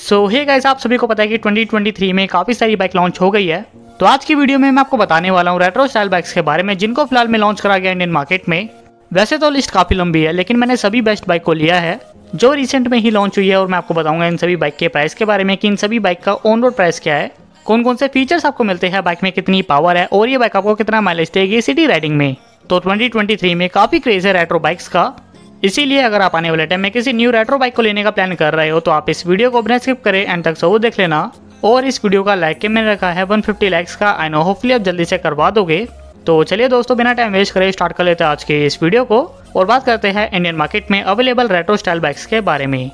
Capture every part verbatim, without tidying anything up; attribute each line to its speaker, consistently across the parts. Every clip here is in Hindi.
Speaker 1: सो हे गाइस, आप सभी को पता है कि ट्वेंटी ट्वेंटी थ्री में काफी सारी बाइक लॉन्च हो गई है। तो आज की वीडियो में मैं आपको बताने वाला हूँ रेट्रो स्टाइल बाइक्स के बारे में, जिनको फिलहाल में लॉन्च करा गया इंडियन मार्केट में। वैसे तो लिस्ट काफी लंबी है, लेकिन मैंने सभी बेस्ट बाइक को लिया है जो रिसेंट में ही लॉन्च हुई है, और मैं आपको बताऊंगा इन सभी बाइक के प्राइस के बारे में कि इन सभी बाइक का ऑन रोड प्राइस क्या है, कौन कौन से फीचर्स आपको मिलते हैं, बाइक में कितनी पावर है और ये बाइक आपको कितना माइलेज देगी सिटी राइडिंग में। तो ट्वेंटी ट्वेंटी थ्री में काफी क्रेज है रेट्रो बाइक्स का, इसीलिए अगर आप आने वाले टाइम में किसी न्यू रेट्रो बाइक को लेने का प्लान कर रहे हो तो आप इस वीडियो को बिना स्किप करें एंड तक जरूर देख लेना। और इस वीडियो का लाइक के मैंने रखा है वन फिफ्टी लाइक्स का, आई नो होपफुली आप जल्दी से करवा दोगे। तो चलिए दोस्तों, बिना टाइम वेस्ट करे स्टार्ट कर लेते हैं आज के इस वीडियो को और बात करते हैं इंडियन मार्केट में अवेलेबल रेट्रो स्टाइल बाइक्स के बारे में।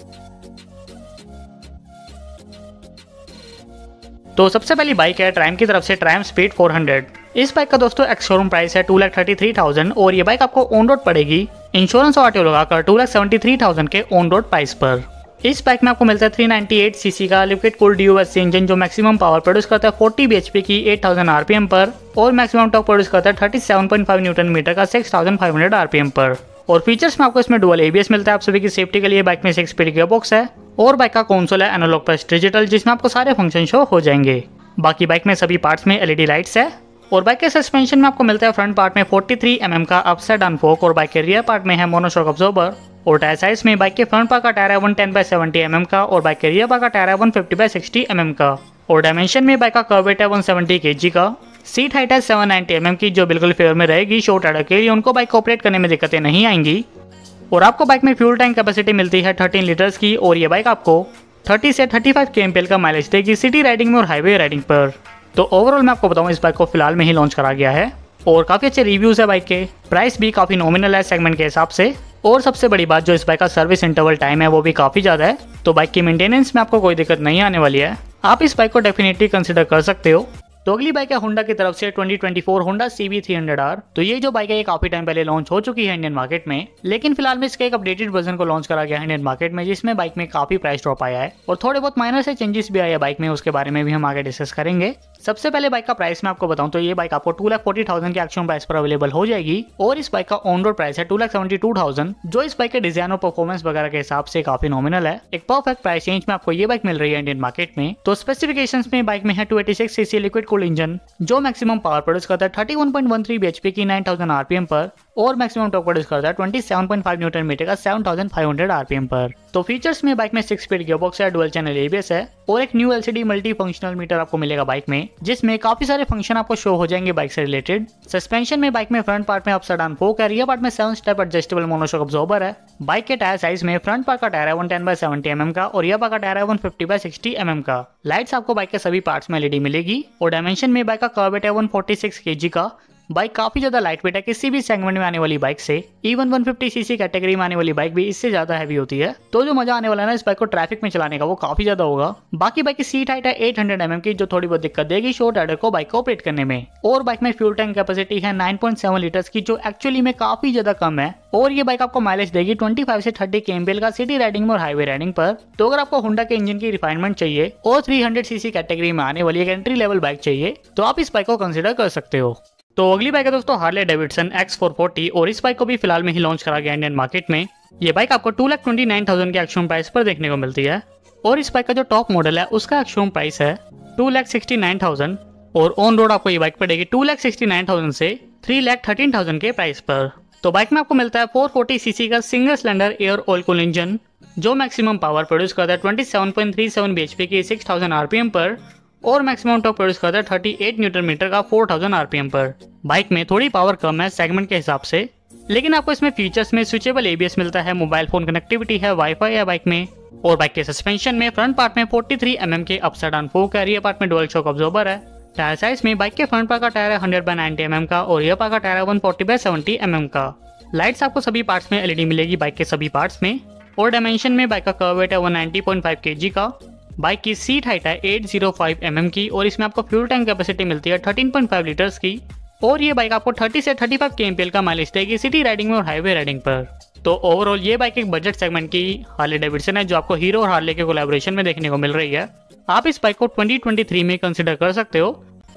Speaker 1: तो सबसे पहली बाइक है ट्रायम्फ की तरफ से ट्रायम्फ स्पीड फोर हंड्रेड। इस बाइक का दोस्तों एक्स शोरूम प्राइस है two lakh thirty three thousand और ये बाइक आपको ऑन रोड पड़ेगी इंश्योरेंस और आरटीओ लगाकर two lakh seventy three thousand के ऑन रोड प्राइस पर। इस बाइक में आपको मिलता है थ्री नाइंटी एट सीसी का लिक्विड कूल्ड ड्यूएससी इंजन, जो मैक्सिमम पावर प्रोड्यूस करता है फोर्टी बीएचपी की एट थाउजेंड आरपीएम पर और मैक्सिमम टॉर्क प्रोड्यूस करता है thirty seven point five newton metre का six thousand five hundred RPM पर। और फीचर्स में आपको इसमें डुअल एबीएस मिलता है आप सभी की सेफ्टी के लिए। बाइक में सिक्स स्पीड गियर बॉक्स है और बाइक का कंसोल है एनालॉग प्लस डिजिटल, जिसमें आपको सारे फंक्शन शो हो जाएंगे। बाकी बाइक में सभी पार्ट्स में एलईडी लाइट्स है और बाइक के सस्पेंशन में आपको मिलता है फ्रंट पार्ट में फोर्टी थ्री एम एम का अपसाइड डाउन फोक और बाइक के रियर पार्ट में है मोनोशॉक अब्जॉर्बर। और टायर साइज में बाइक के फ्रंट पार्ट का टायर है one ten by seventy M M का और बाइक के रियर पार्ट का टायर है one fifty by sixty M M का। और डायमेंशन में बाइक का कर्व वेट है वन सेवेंटी केजी का। सीट हाइट है सेवन नाइंटी एम एम की, जो बिल्कुल फेवर में रहेगी शॉर्ट राइडर के लिए, उनको बाइक को ऑपरेट करने में दिक्कतें नहीं आएंगी। और आपको बाइक में फ्यूल टैंक कैपेसिटी मिलती है थर्टीन लीटर्स की और ये बाइक आपको थर्टी से थर्टी फाइव केएमपीएल का माइलेज देगी सिटी राइडिंग में और हाईवे राइडिंग पर। तो ओवरऑल मैं आपको बताऊं, इस बाइक को फिलहाल में ही लॉन्च करा गया है और काफी अच्छे रिव्यूज है बाइक के। प्राइस भी काफी नॉमिनल है सेगमेंट के हिसाब से, और सबसे बड़ी बात जो इस बाइक का सर्विस इंटरवल टाइम है वो भी काफी ज्यादा है। तो बाइक की मेंटेनेंस में आपको कोई दिक्कत नहीं आने वाली है, आप इस बाइक को डेफिनेटली कंसिडर कर सकते हो। तो अगली बाइक है होंडा की तरफ से twenty twenty four Honda CB three hundred R. तो ये जो बाइक है ये काफी टाइम पहले लॉन्च हो चुकी है इंडियन मार्केट में, लेकिन फिलहाल में इसके एक अपडेटेड वर्जन को लॉन्च करा गया है इंडियन मार्केट में, जिसमें बाइक में काफी प्राइस ड्रॉप आया है और थोड़े बहुत माइनर से चेंजेस भी आए हैं बाइक में, उसके बारे में भी हम आगे डिस्कस करेंगे। सबसे पहले बाइक का प्राइस मैं आपको बताऊं तो ये बाइक आपको टू लाख फोर्टी थाउजेंड के एक्चुअल प्राइस पर अवेलेबल हो जाएगी और इस बाइक का ऑन रोड प्राइस है two lakh seventy two thousand, जो इस बाइक के डिजाइन और परफॉर्मेंस वगैरह के हिसाब से काफी नॉमिनल है। एक परफेक्ट प्राइस रेंज में आपको ये बाइक मिल रही है इंडियन मार्केट में। तो स्पेसिफिकेशंस में बाइक में है two eighty six cc liquid cooled engine, जो मैक्सिमम पावर प्रोड्यूस करता है thirty one point one three BHP की नाइन थाउजेंड आरपीएम पर और मैक्सिमम टॉर्क प्रोड्यूस करता है twenty seven point five newton metre का seven thousand five hundred RPM पर। तो फीचर्स में बाइक में सिक्स स्पीड गियरबॉक्स है, डुअल चैनल एबीएस है और एक new LCD multi functional meter आपको मिलेगा बाइक में, जिसमें काफी सारे फंक्शन आपको शो हो जाएंगे बाइक से रिलेटेड। सस्पेंशन में बाइक में फ्रंट पार्ट में अपसाइड डाउन फोक है, रियर पार्ट में seven step adjustable monoshock absorber है। बाइक के टायर साइज में फ्रंट पार्ट का टायर है one ten by seventy M M का और रियर पार्ट का टायर है one fifty by sixty M M का। लाइट्स आपको बाइक के सभी पार्ट्स में एलईडी मिलेगी और डायमेंशन में बाइक का कर्व वेट है वन फोर्टी सिक्स केजी का। बाइक काफी ज्यादा लाइट वेट है, किसी भी सेगमेंट में आने वाली बाइक से, even one fifty cc category में आने वाली बाइक भी इससे ज्यादा हैवी होती है। तो जो मजा आने वाला है ना इस बाइक को ट्रैफिक में चलाने का, वो काफी ज्यादा होगा। बाकी बाइक की सीट हाइट है एट हंड्रेड एम एम की, जो थोड़ी बहुत दिक्कत देगी शॉर्ट राइडर को बाइक को ऑपरेट करने में। और बाइक में फ्यूल टैंक कैपेसिटी है नाइन पॉइंट सेवन लीटर्स की, जो एक्चुअली में काफी ज्यादा कम है और ये बाइक आपको माइलेज देगी ट्वेंटी फाइव से थर्टी केएमपीएल का सिटी राइडिंग में और हाईवे राइडिंग पर। तो अगर आपको होंडा के इंजन की रिफाइनमेंट चाहिए और थ्री हंड्रेड सीसी कैटेगरी में आने वाली एक एंट्री लेवल बाइक चाहिए तो आप इस बाइक को कंसिडर कर सकते हो। तो अगली बाइक है दोस्तों Harley Davidson X four forty और इस बाइक को भी फिलहाल में ही लॉन्च करा गया इंडियन मार्केट में। ये बाइक आपको two lakh twenty nine thousand के एक्चुअल प्राइस पर देखने को मिलती है और इस बाइक का जो टॉप मॉडल है उसका एक्चुअल प्राइस है two lakh sixty nine thousand और ऑन रोड आपको ये बाइक पड़ेगी two lakh sixty nine thousand से थ्री लाख थर्टीन थाउजेंड के प्राइस पर। तो बाइक में आपको मिलता है फोर फोर्टी सीसी का single cylinder air oil cool engine, जो मैक्सिमम पावर प्रोड्यूस करता है twenty seven point three seven BHP की सिक्स थाउजेंड आरपीएम पर और मैक्सिमम टॉर्क प्रोड्यूस करता है थर्टी एट न्यूटन मीटर का फोर थाउजेंड आरपीएम पर। बाइक में थोड़ी पावर कम है सेगमेंट के हिसाब से, लेकिन आपको इसमें फीचर्स में स्विचेबल एबीएस मिलता है, मोबाइल फोन कनेक्टिविटी है, वाईफाई है बाइक में। और बाइक के सस्पेंशन में फ्रंट पार्ट में फोर्टी थ्री एम एम के अपसाइड डाउन फोक है, रियर पार्ट में डुअल शॉक अब्जॉर्बर है। टायर साइज में बाइक के फ्रंट पार्ट का टायर है hundred by ninety M M का और रियर पार्ट का टायर है one forty by seventy M M का। लाइट्स आपको सभी पार्ट्स में एलईडी मिलेगी बाइक के सभी पार्ट्स में। और डायमेंशन में बाइक का कर्व वेट है one ninety point five KG का। बाइक की सीट हाइट है eight zero five M M की और इसमें आपको फ्यूल टैंक कैपेसिटी मिलती है थर्टीन पॉइंट फाइव लीटर्स की और ये बाइक आपको थर्टी से थर्टी फाइव केएमपीएल का माइलेज देगी सिटी राइडिंग में और हाईवे राइडिंग पर। तो ओवरऑल ये बाइक एक बजट सेगमेंट की हार्ले डेविडसन है, जो आपको हीरो और हार्ले के कोलैबोरेशन में देखने को मिल रही है। आप इस बाइक को ट्वेंटी ट्वेंटी थ्री में कंसिडर कर सकते हो।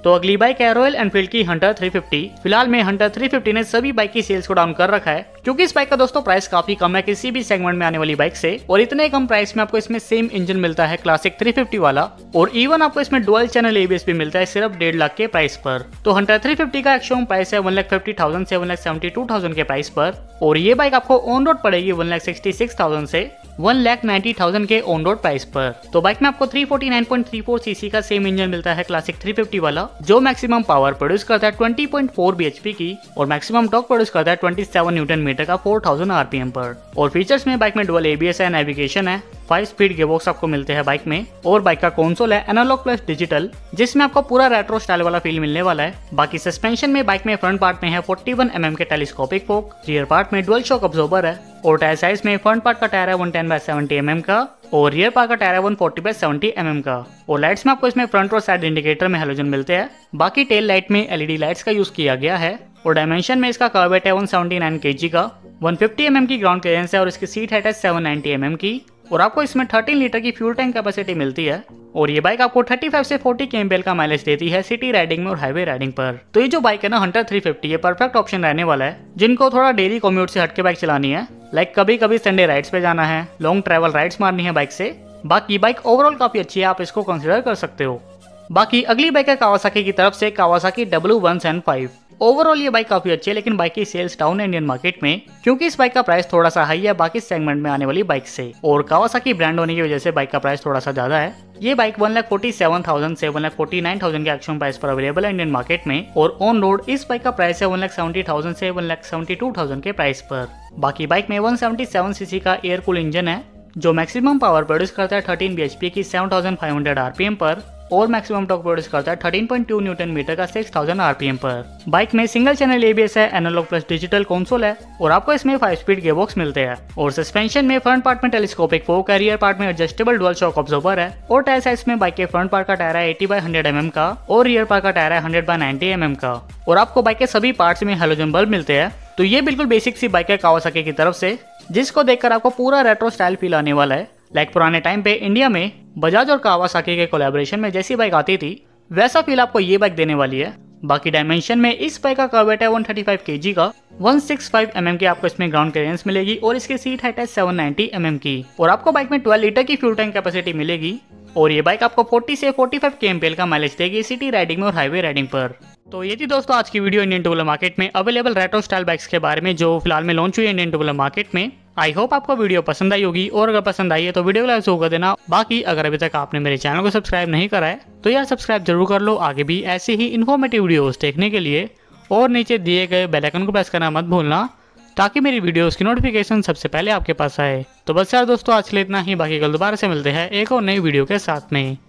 Speaker 1: तो अगली बाइक है रॉयल एनफील्ड की हंटर थ्री फिफ्टी। फिलहाल में हंटर थ्री फिफ्टी ने सभी बाइक की सेल्स को डाउन कर रखा है क्योंकि इस बाइक का दोस्तों प्राइस काफी कम है किसी भी सेगमेंट में आने वाली बाइक से, और इतने कम प्राइस में आपको इसमें सेम इंजन मिलता है क्लासिक थ्री फिफ्टी वाला, और इवन आपको इसमें डुअल चैनल एबीएस भी मिलता है सिर्फ डेढ़ लाख के प्राइस पर। तो हंटर थ्री फिफ्टी का एक्चुअल प्राइस है वन लाख फिफ्टी थाउजेंड से one lakh seventy two thousand के प्राइस पर, और ये बाइक आपको ऑन रोड पड़ेगी one lakh sixty six thousand से वन लाख नाइन्टी थाउजेंड के ऑन रोड प्राइस पर। तो बाइक में आपको three forty nine point three four CC का सेम इंजन मिलता है क्लासिक थ्री फिफ्टी वाला, जो मैक्सिमम पावर प्रोड्यूस करता है ट्वेंटी पॉइंट फोर बीएचपी की, और मैक्सिमम टॉर्क प्रोड्यूस करता है ट्वेंटी सेवन न्यूटन मीटर का फोर थाउजेंड आरपीएम पर। और फीचर्स में बाइक में डुअल एबीएस है, नेविगेशन है, फाइव स्पीड गियरबॉक्स आपको मिलते हैं बाइक में, और बाइक का कंसोल है एनालॉग प्लस डिजिटल जिसमें आपको पूरा रेट्रो स्टाइल वाला फील मिलने वाला है। बाकी सस्पेंशन में बाइक में फ्रंट पार्ट में है फोर्टी वन एम एम के टेलीस्कोपिक फोक, रियर पार्ट में डुअल शॉक अब्जॉर्बर है, और टायर साइज में फ्रंट पार्ट का टायर है one ten by seventy M M का, और रियर पार्ट का टायर है one forty by seventy M M का। और लाइट्स में आपको इसमें फ्रंट और साइड इंडिकेटर में हेलोजन मिलते हैं। बाकी टेल लाइट में एलईडी लाइट्स का यूज किया गया है, और डायमेंशन में इसका कर्व वेट है वन सेवेंटी नाइन केजी का, वन फिफ्टी एम एम की ग्राउंड क्लियरेंस है, और इसकी सीट हाइट है सेवन नाइन्टी एम एम की, और आपको इसमें थर्टीन लीटर की फ्यूल टैंक कैपेसिटी मिलती है। और ये बाइक आपको थर्टी फाइव से फोर्टी केएमपीएल का माइलेज देती है सिटी राइडिंग में और हाईवे राइडिंग पर। तो ये जो बाइक है ना हंटर थ्री फिफ्टी, ये परफेक्ट ऑप्शन रहने वाला है जिनको थोड़ा डेली कम्यूट से हटके बाइक चलानी है, लाइक कभी कभी संडे राइड्स पे जाना है, लॉन्ग ट्रैवल राइड्स मारनी है बाइक से। बाकी बाइक ओवरऑल काफी अच्छी है, आप इसको कंसिडर कर सकते हो। बाकी अगली बाइक है कावासाकी की तरफ से Kawasaki W one seven five. Overall ये बाइक काफी अच्छी है, लेकिन बाइक की सेल्स डाउन है इंडियन मार्केट में क्योंकि इस बाइक का प्राइस थोड़ा सा हाई है बाकी सेगमेंट में आने वाली बाइक से, और कावासाकी ब्रांड होने की वजह से बाइक का प्राइस थोड़ा सा ज्यादा है। ये bike one lakh forty seven thousand से one lakh forty nine thousand के एक्चुअल प्राइस पर अवेलेबल है इंडियन मार्केट में, और ऑन रोड इस बाइक का प्राइस है वन लाख सेवेंटी थाउजेंड से one lakh seventy two thousand के प्राइस पर। बाकी बाइक में वन सेवेंटी सेवन सीसी का एयर कूल इंजन है जो मैक्सिमम पावर प्रोड्यूस करता है थर्टीन बीएचपी की seven thousand five hundred RPM पर, और मैक्सिमम टॉर्क प्रोड्यूस करता है thirteen point two newton metre का सिक्स थाउजेंड आरपीएम पर। बाइक में सिंगल चैनल एबीएस है, एनालॉग प्लस डिजिटल कंसोल है, और आपको इसमें फाइव स्पीड गियरबॉक्स मिलते हैं। और सस्पेंशन में फ्रंट पार्ट में टेलीस्कोपिक फोक है, रियर पार्ट में एडजस्टेबल डुअल शॉक अब्जॉर्बर है, और टायर साइज में बाइक के फ्रंट पार्ट का टायर है eighty by hundred M M का, और रियर पार्ट का टायर है hundred by ninety M M का, और आपको बाइक के सभी पार्ट्स में हेलोजन बल्ब मिलते हैं। तो ये बिल्कुल बेसिक सी बाइक है कावासाकी की तरफ से, जिसको देखकर आपको पूरा रेट्रो स्टाइल फील आने वाला है। लाइक पुराने टाइम पे इंडिया में बजाज और कावासाकी के कोलैबोरेशन में जैसी बाइक आती थी वैसा फील आपको ये बाइक देने वाली है। बाकी डायमेंशन में इस बाइक का कर्व वेट है वन थर्टी फाइव केजी का, one sixty five M M की आपको इसमें ग्राउंड क्लियरेंस मिलेगी, और इसकी सीट हाइट है सेवन नाइन्टी एम एम की, और आपको बाइक में ट्वेल्व लीटर की फ्यूल टैंक कैपेसिटी मिलेगी, और ये बाइक आपको फोर्टी से फोर्टी फाइव केएमपीएल का माइलेज देगी सिटी राइडिंग में और हाईवे राइडिंग पर। तो ये थी दोस्तों आज की video Indian two wheeler market में अवेलेबल रेट्रो स्टाइल बाइक्स के बारे में जो फिलहाल में लॉन्च हुई है इंडियन टू व्हीलर मार्केट में। आई होप आपको वीडियो पसंद आई होगी, और अगर पसंद आई है तो वीडियो को लाइक जरूर कर देना। बाकी अगर अभी तक आपने मेरे चैनल को सब्सक्राइब नहीं करा है तो यार सब्सक्राइब जरूर कर लो आगे भी ऐसे ही इन्फॉर्मेटिव वीडियोस देखने के लिए, और नीचे दिए गए बेल आइकन को प्रेस करना मत भूलना ताकि मेरी वीडियोस की नोटिफिकेशन सबसे पहले आपके पास आए। तो बस यार दोस्तों आज के लिए इतना ही, बाकी कल दोबारा से मिलते हैं एक और नई वीडियो के साथ में।